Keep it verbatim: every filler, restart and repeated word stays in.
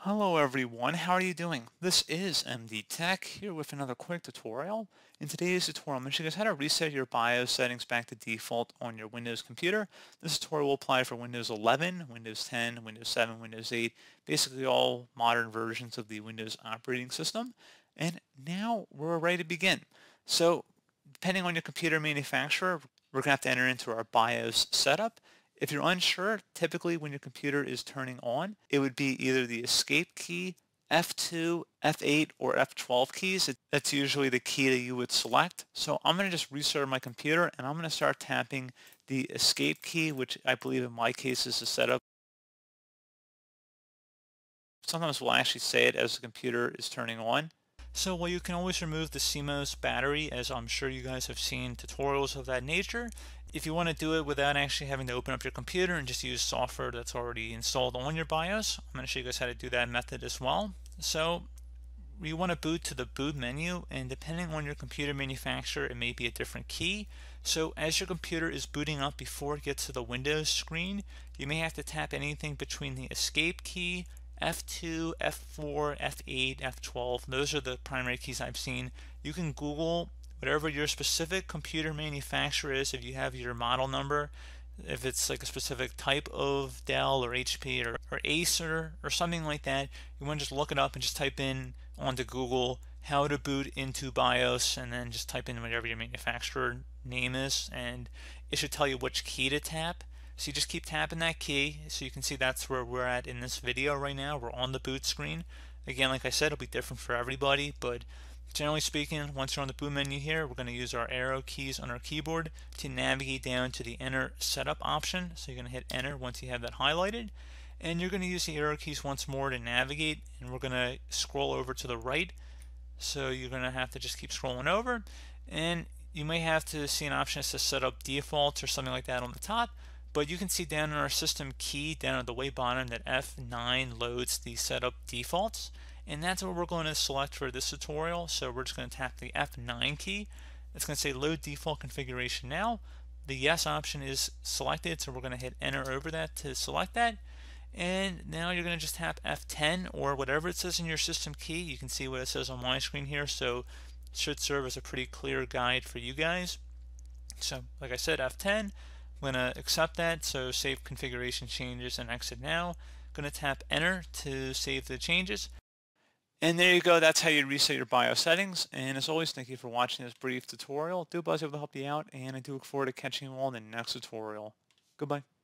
Hello everyone, how are you doing? This is M D Tech here with another quick tutorial. In today's tutorial, I'm going to show you guys how to reset your BIOS settings back to default on your Windows computer. This tutorial will apply for Windows eleven, Windows ten, Windows seven, Windows eight, basically all modern versions of the Windows operating system. And now we're ready to begin. So depending on your computer manufacturer, we're going to have to enter into our BIOS setup. If you're unsure, typically when your computer is turning on, it would be either the escape key, F two, F eight, or F twelve keys. That's usually the key that you would select. So I'm going to just restart my computer and I'm going to start tapping the escape key, which I believe in my case is the setup. Sometimes we'll actually say it as the computer is turning on. So while you can always remove the C MOS battery, as I'm sure you guys have seen tutorials of that nature, if you want to do it without actually having to open up your computer and just use software that's already installed on your BIOS, I'm going to show you guys how to do that method as well. So you want to boot to the boot menu, and depending on your computer manufacturer, it may be a different key. So as your computer is booting up before it gets to the Windows screen, you may have to tap anything between the escape key, F two, F four, F eight, F twelve. Those are the primary keys I've seen. You can Google whatever your specific computer manufacturer is. If you have your model number, if it's like a specific type of Dell or H P or, or Acer or something like that, you want to just look it up and just type in onto Google how to boot into BIOS, and then just type in whatever your manufacturer name is, and it should tell you which key to tap. So you just keep tapping that key. So you can see that's where we're at in this video right now. We're on the boot screen. Again, like I said, it'll be different for everybody, but generally speaking, once you're on the boot menu here, we're going to use our arrow keys on our keyboard to navigate down to the Enter Setup option. So you're going to hit Enter once you have that highlighted, and you're going to use the arrow keys once more to navigate, and we're going to scroll over to the right. So you're going to have to just keep scrolling over, and you may have to see an option that says Set Up Defaults or something like that on the top. But you can see down in our system key down at the way bottom that F nine loads the setup defaults, and that's what we're going to select for this tutorial. So we're just going to tap the F nine key. It's going to say load default configuration now. The yes option is selected, so we're going to hit enter over that to select that. And now you're going to just tap F ten or whatever it says in your system key. You can see what it says on my screen here, so it should serve as a pretty clear guide for you guys. So like I said, F ten. I'm going to accept that, so save configuration changes and exit now. I'm going to tap enter to save the changes. And there you go, that's how you reset your BIOS settings. And as always, thank you for watching this brief tutorial. Do buzz able to help you out, and I do look forward to catching you all in the next tutorial. Goodbye.